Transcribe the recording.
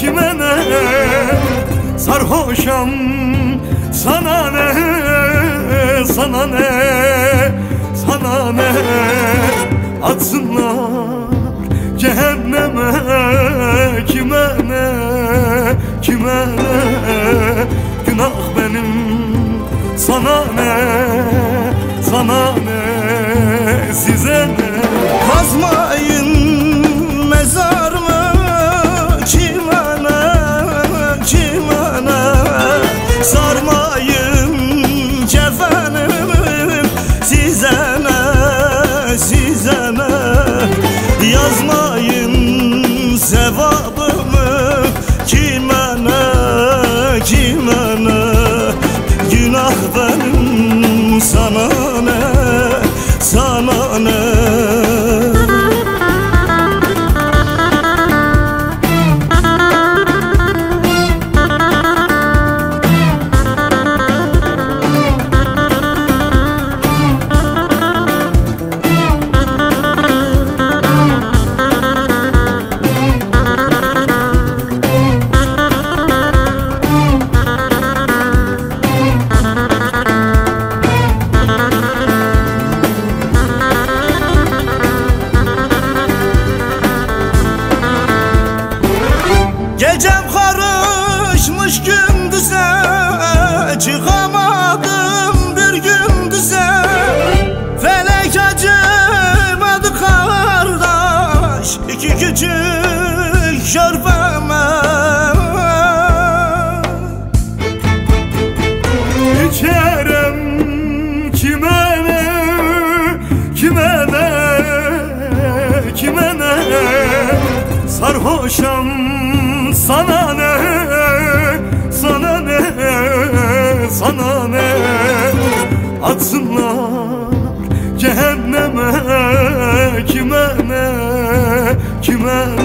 kime ne? Sarhoşam sana ne? Sana ne? Sana ne? Atsınlar cehenneme, kime ne? Kime ne? Günah benim, sana ne? Sana ne? Size ne? Kazmayın mezarımı, kime ne? Kime ne? Sarmayın kefenimi, size ne? Size ne? Yazmayın sevabımı, kime ne? Kime ne? Günah benim, sana ne? Sana ne? Gecem karışmış gündüze, çıkamadım bir gündüze. Felek acımadı kardeş, iki küçük şörbeme. İçerim kime ne? Kime ne? Kime ne? Sarhoşam sana ne? Sana ne? Sana ne? Atsınlar cehenneme, kime ne? Kime ne?